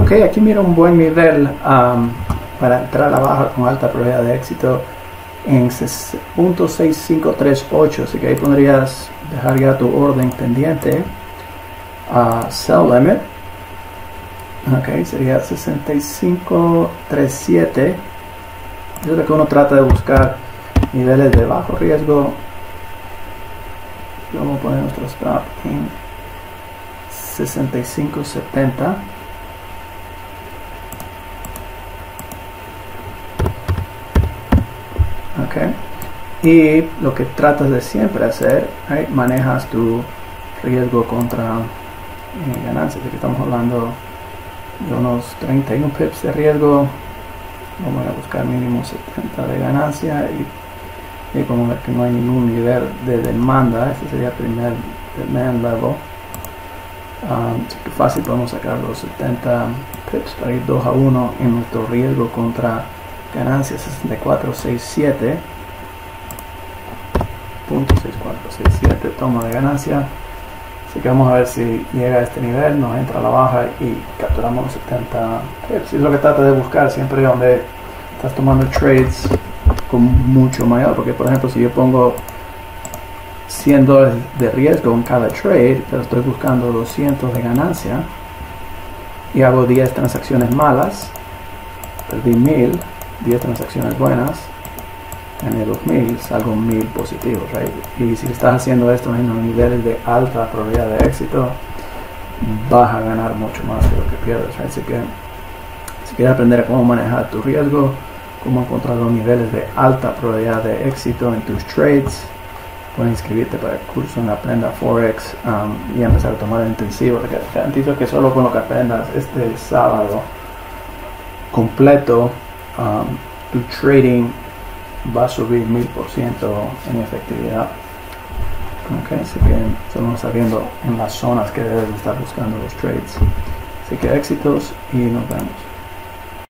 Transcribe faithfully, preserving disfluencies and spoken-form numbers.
Ok, aquí mira un buen nivel um, para entrar a la baja con alta probabilidad de éxito en punto seis cinco tres ocho, así que ahí podrías dejar ya tu orden pendiente. Uh, sell limit, ok, sería sesenta y cinco treinta y siete. Eso es lo que uno trata de buscar, niveles de bajo riesgo. Vamos a poner nuestro stop en sesenta y cinco setenta. Okay. Y lo que tratas de siempre hacer, right, manejas tu riesgo contra eh, ganancias. Aquí estamos hablando de unos treinta y uno pips de riesgo. Vamos a buscar mínimo setenta de ganancia y, y como ver que no hay ningún nivel de demanda. Este sería el primer demand level. Um, así que fácil podemos sacar los setenta pips para ir dos a uno en nuestro riesgo contra ganancias. Sesenta y cuatro sesenta y siete punto sesenta y cuatro sesenta y siete toma de ganancia. Así que vamos a ver si llega a este nivel, nos entra a la baja y capturamos los setenta pips. Es lo que trata de buscar siempre donde estás tomando trades con mucho mayor, porque por ejemplo si yo pongo cien dólares de riesgo en cada trade, pero estoy buscando doscientos de ganancia y hago diez transacciones malas, perdí mil, diez transacciones buenas, gané dos mil, salgo mil positivos, right? Y si estás haciendo esto en los niveles de alta probabilidad de éxito, vas a ganar mucho más de lo que pierdes, right? Así que si quieres aprender a cómo manejar tu riesgo, cómo encontrar los niveles de alta probabilidad de éxito en tus trades, puedes inscribirte para el curso en Aprenda Forex um, y empezar a tomar el intensivo. Te garantizo que solo con lo que aprendas este sábado completo, um, tu trading va a subir mil por ciento en efectividad. Okay, así que estamos sabiendo en las zonas que debes estar buscando los trades. Así que éxitos y nos vemos.